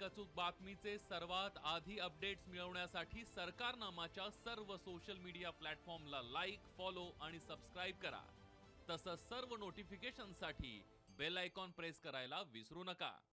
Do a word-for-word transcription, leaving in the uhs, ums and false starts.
अचूक बातमीचे सर्वात आधी अपडेट्स मिळवण्यासाठी सरकारनामाच्या सर्व सोशल मीडिया प्लॅटफॉर्मला लाईक, फॉलो आणि सबस्क्राईब करा। तसंच सर्व नोटिफिकेशनसाठी बेल आयकॉन प्रेस करायला विसरू नका।